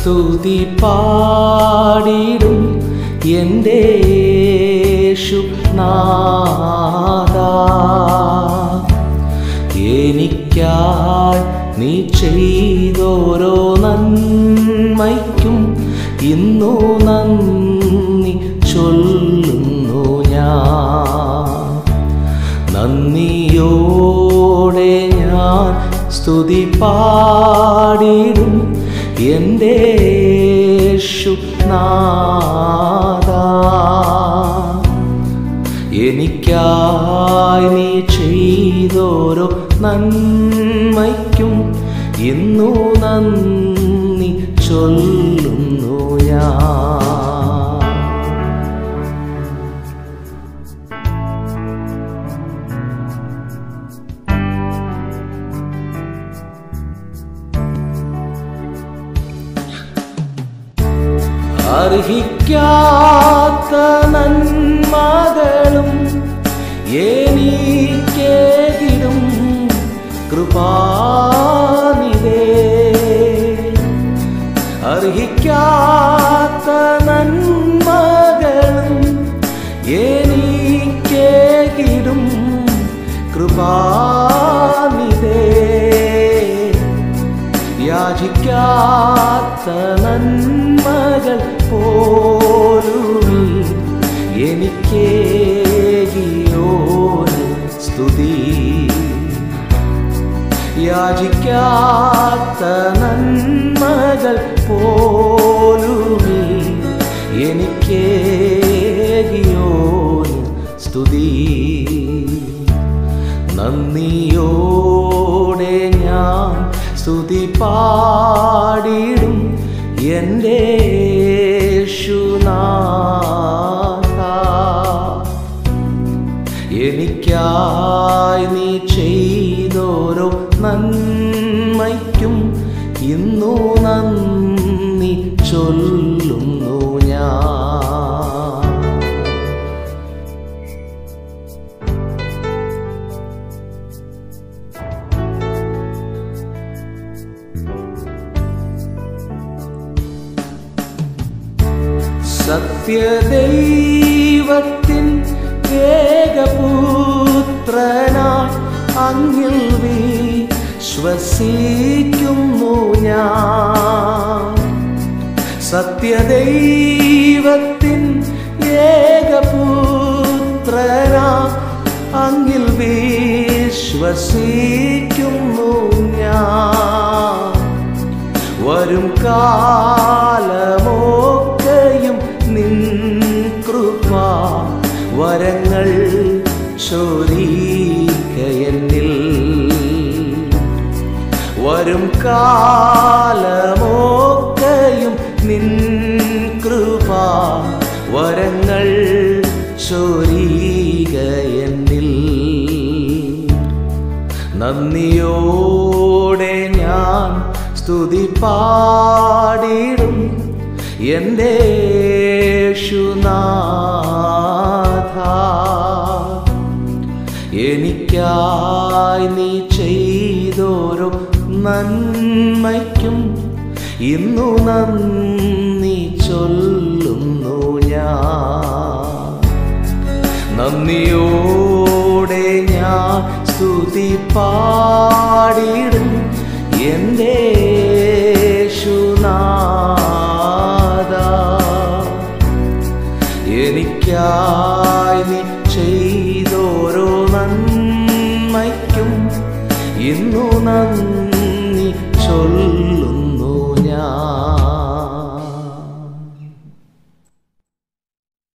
സ്തുതി പാടിടും എൻ്റെ യേശുനാഥാ. എനിക്കായി നീ ചെയ്തോരോ നന്മയ്ക്കും ഇന്നു നന്ദി ചൊല്ലുന്നു ഞാൻ. നന്ദിയോടെ ഞാൻ സ്തുതി പാടിടും എൻ്റെ യേശുനാഥാ. എനിക്കായി നീ ചെയ്തോരോ നന്മയ്ക്കും ഇന്നു നന്ദി ചൊല്ലുന്നു ഞാൻ. അർഹിക്കാത്ത നന്മകളും എനിക്കേകിടും കൃപാനിധേ. അർഹിക്കാത്ത നന്മകളും എനിക്കേകിടും കൃപാനിധേ. യാചിക്കാത്ത നന്മകൾ പോലും എനിക്കേകിയോന് സ്തുതി. യാചിക്കാത്ത നന്മകൾ പോലും എനിക്കേകിയോന് സ്തുതി. നന്ദിയോടെ ഞാൻ സ്തുതി പാടിടും എൻ്റെ യേശുനാഥാ. എനിക്കായി നീ ചെയ്തോരോ നന്മയ്ക്കും ഇന്നു നന്ദി ചൊല്ലുന്നു ഞാൻ. സത്യദൈവത്തിൻ ഏകപുത്രനായി അങ്ങിൽ വിശ്വസിക്കുന്നു ഞാൻ. സത്യദൈവത്തിൻ ഏകപുത്രനായി അങ്ങിൽ വിശ്വസിക്കുന്നു ഞാൻ. വരും കാലമൊക്കെയും നിൻ കൃപാ വരങ്ങൾ ചൊരികയെന്നിൽ. വരും കാലമൊക്കെയും നിൻ കൃപാ വരങ്ങൾ ചൊരികയെന്നിൽ. നന്ദിയോടെ ഞാൻ സ്തുതി പാടിടും എൻ്റെ യേശുനാഥാ. എനിക്കായി നീ ചെയ്തോരോ നന്മയ്ക്കും ഇന്നു നന്ദി